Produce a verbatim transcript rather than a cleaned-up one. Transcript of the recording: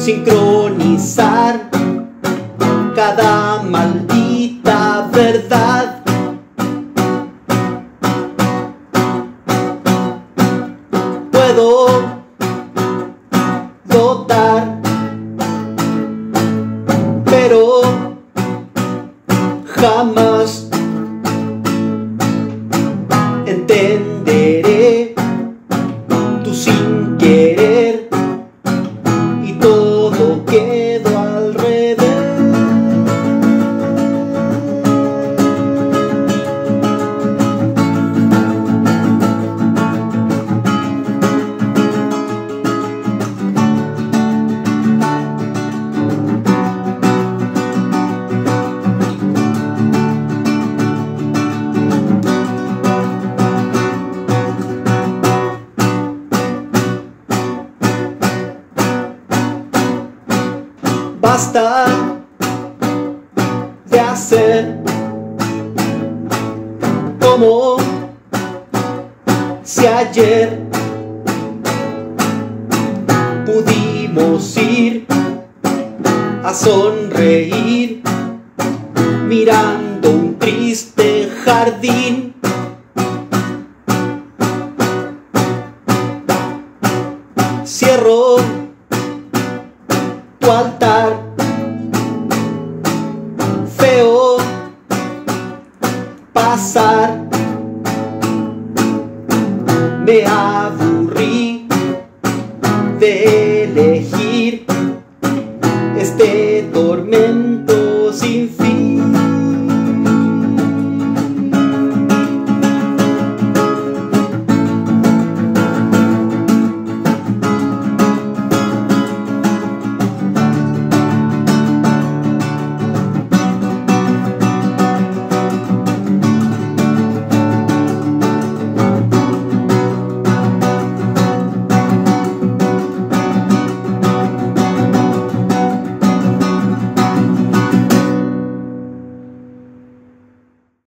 sincronizar cada maldita verdad. Puedo dotar, pero jamás entenderé tu sin querer y todo quedó al revés. Basta de hacer como si ayer pudimos ir a sonreír mirando un triste jardín. Cierro tu altar, feo pasar, me aburrí de elegir este tormento.